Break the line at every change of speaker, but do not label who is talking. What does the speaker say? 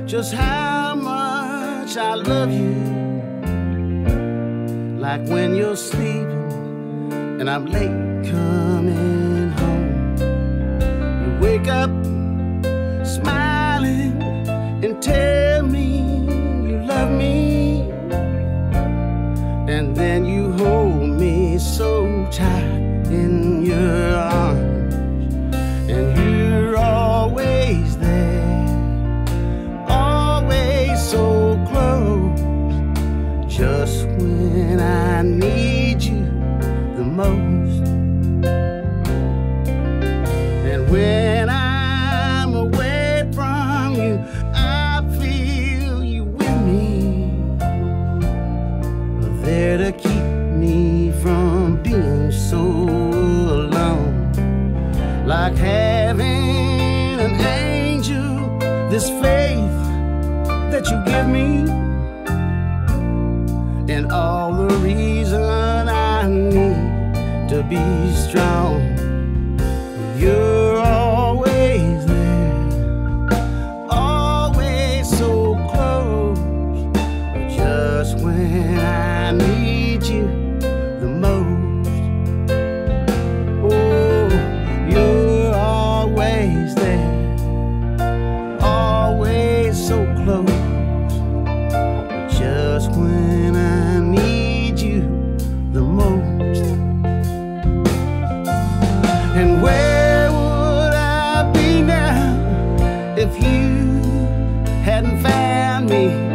just how much I love you. Like when you're sleeping and I'm late coming home, you wake up smiling and tell me you love me, and then you hold me so tight in your arms, and you're always there, always so close, just when I need you the most. And when I'm away from you, I feel you with me, there to keep me from being so alone. Like having an angel, this faith that you give me, and all the reason I need to be strong. You're always there, always so close, just when I need you the most. Oh, you're always there, always so close, just when I need you the most. And where would I be now if you hadn't found me?